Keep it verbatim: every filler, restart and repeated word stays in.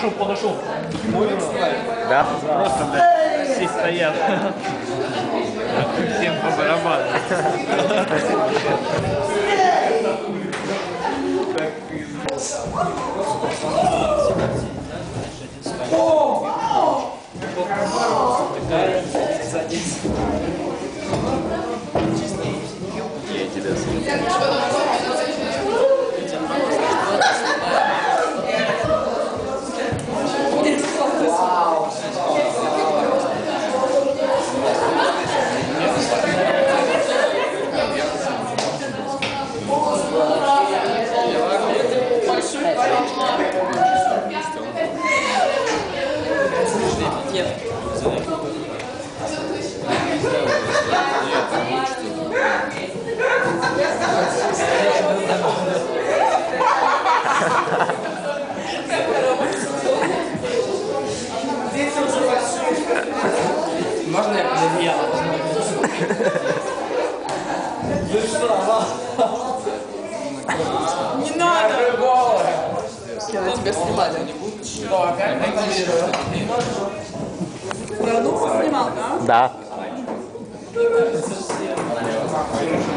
чтобы подошел. Да? Просто, блядь, все стоят. Всем по барабану. Я тебя слушаю. Нет. Можно я под одеяло посмотрю? Вы что? Не надо! Я на тебя снимать не буду. Что, опять монтирую? Продукт снимал, да? Да.